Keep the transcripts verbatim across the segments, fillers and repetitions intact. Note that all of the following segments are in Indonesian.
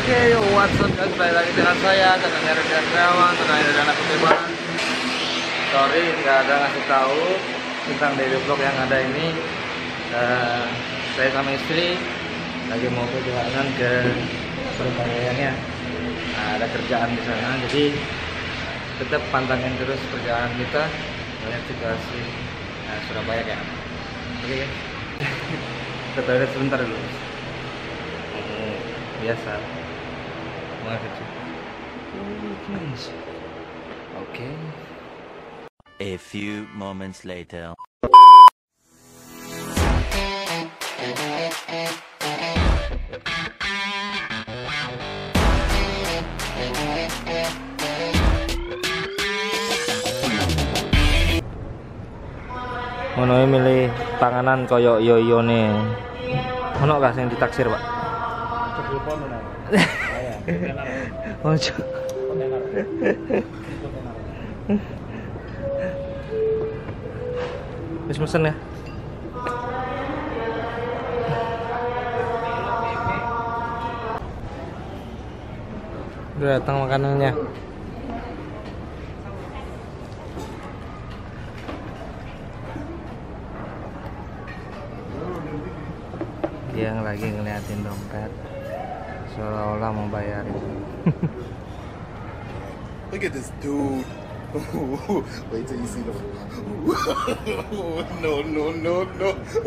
Oke, yo, what's up guys, balik lagi dengan saya, channelnya Rudian Triawan, channelnya Dana Kutipan. Sorry, nggak ada ngasih tahu tentang daily vlog yang ada ini. Uh, saya sama istri lagi mau perjalanan ke Surabaya. Nah, ada kerjaan di sana, jadi tetap pantangin terus perjalanan kita, melihat situasi nah, Surabaya kayak apa. Oke guys, kita toilet sebentar dulu. Hmm, biasa. Oke. A few moments later. Ngono milih panganan koyo yo-yo nih. Ono gak sing ditaksir, Pak? Ojo. Wis mesen ya. Udah datang makanannya. Dia yang lagi ngeliatin dompet seolah-olah mau bayarin. Look at this dude. Wait till you see the. No, no, no, no.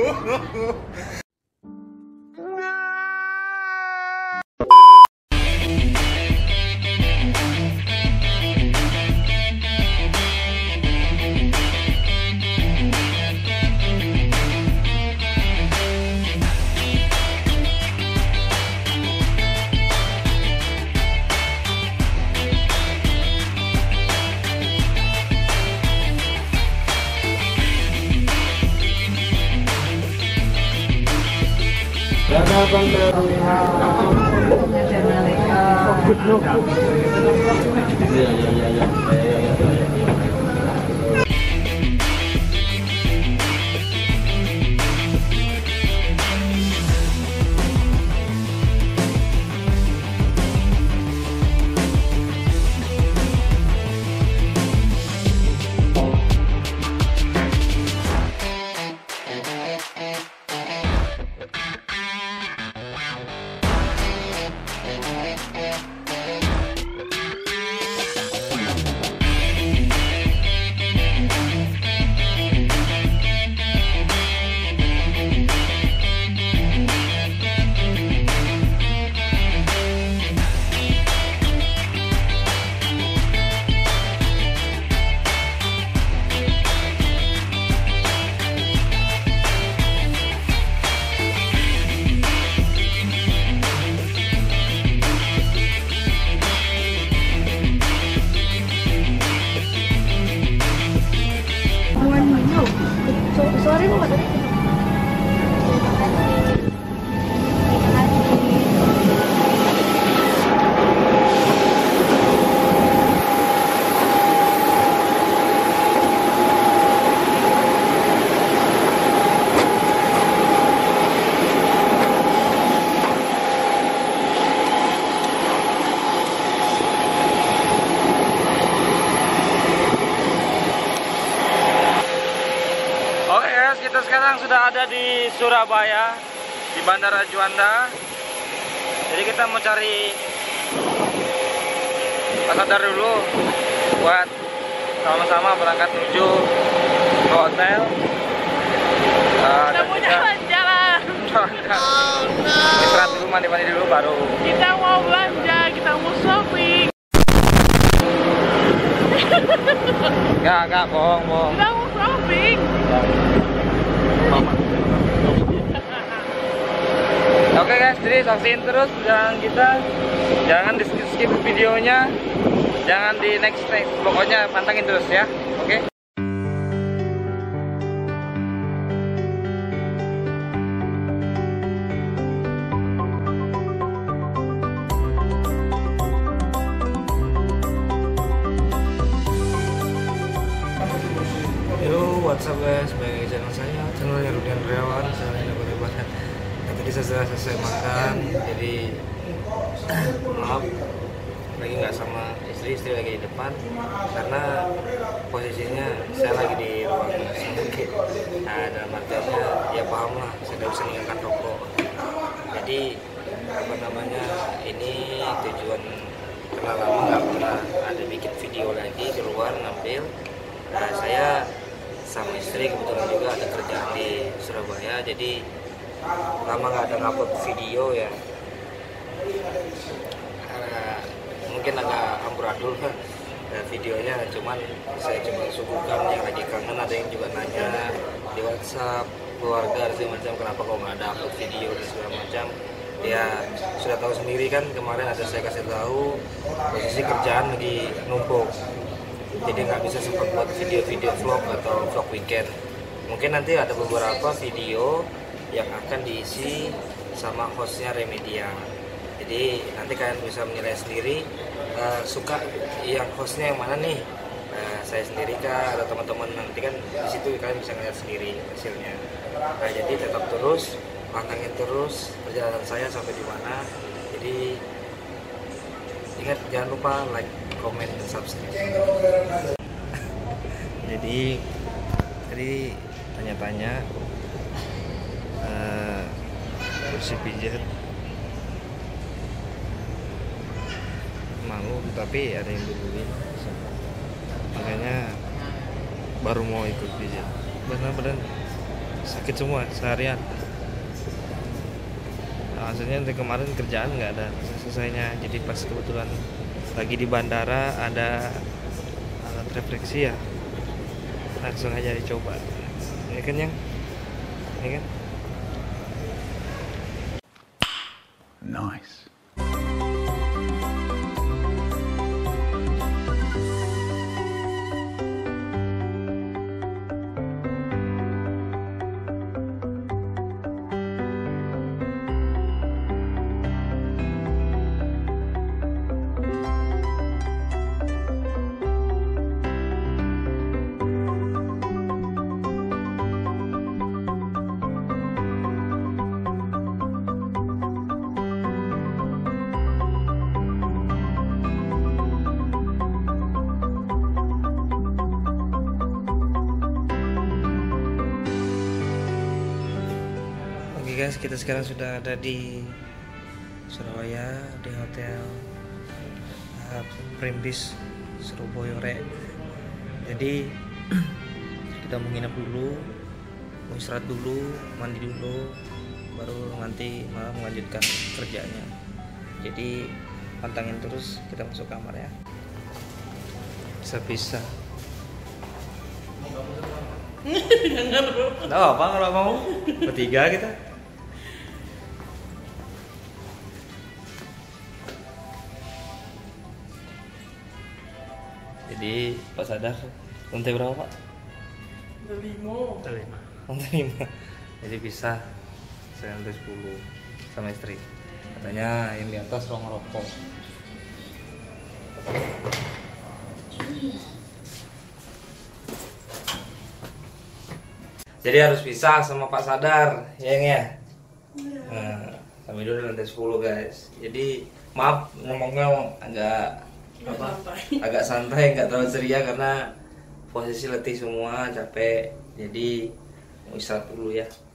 Sorry mo madali. Kita sekarang sudah ada di Surabaya, di Bandara Juanda. Jadi kita mau cari pasar dulu buat sama-sama berangkat menuju ke hotel. Uh, Kita mau jalan-jalan. Oh, no. Istirahat dulu, mandi-mandi dulu baru. Kita mau belanja, kita mau shopping. Enggak, enggak, bohong, bohong. Kita mau shopping. Oke guys, jadi saksiin terus perjalanan kita. Jangan di skip videonya. Jangan di next next. Pokoknya pantengin terus ya. Oke. Yo, what's up guys? Balik lagi channel saya, channelnya Rudian Triawan. Saya tadi saya sudah selesai makan, jadi maaf lagi nggak sama istri, istri lagi di depan karena posisinya saya lagi di ruang sakit. Nah, dalam artiannya ya paham lah, saya nggak bisa meninggalkan rokok. Jadi apa namanya, ini tujuan karena lama nggak pernah ada bikin video lagi keluar ngambil. Nah, saya sama istri kebetulan juga ada kerjaan di Surabaya, jadi lama nggak ada ngupload video ya. Uh, mungkin agak amburadul uh, videonya, cuman saya coba suguhkan yang lagi kangen. Ada yang juga nanya di WhatsApp keluarga dan segala macam, kenapa kok nggak ada upload video dan segala macam. Ya sudah tahu sendiri kan, kemarin ada saya kasih tahu posisi kerjaan lagi numpuk, jadi nggak bisa sempat buat video-video vlog atau vlog weekend. Mungkin nanti ada beberapa video yang akan diisi sama hostnya Remedia. Jadi nanti kalian bisa menilai sendiri uh, suka yang hostnya yang mana nih, uh, saya sendiri kah atau teman-teman. Nanti kan di situ kalian bisa melihat sendiri hasilnya. Nah, jadi tetap terus pantengin terus perjalanan saya sampai di mana. Jadi ingat, jangan lupa like, komen, dan subscribe. Jadi tadi tanya-tanya uh, kursi pijat malu, tapi ada yang duluin, makanya baru mau ikut pijat. Benar-benar sakit semua seharian. Nah, maksudnya dari kemarin kerjaan nggak ada selesainya, jadi pas kebetulan lagi di bandara ada alat refleksi ya, langsung aja dicoba. Ini kan yang ini kan Nice. guys, kita sekarang sudah ada di Surabaya di hotel uh, Primbis Surabaya. Jadi kita mau nginep dulu, mau istirahat dulu, mandi dulu, baru nanti malam melanjutkan kerjanya. Jadi pantangin terus, kita masuk kamar ya. Bisa-bisa. Nggak apa kalau mau bertiga kita. Jadi Pak Sadar, lantai berapa Pak? Limo. Lantai lima. Lantai lima. Jadi bisa saya lantai sepuluh sama istri. Katanya yang di atas ruang rokok. Jadi harus pisah sama Pak Sadar, ya ya. Nah, kami dulu lantai sepuluh guys. Jadi maaf ngomongnya agak apa, santai. agak santai, nggak terlalu ceria karena posisi letih semua, capek. Jadi mau istirahat dulu ya.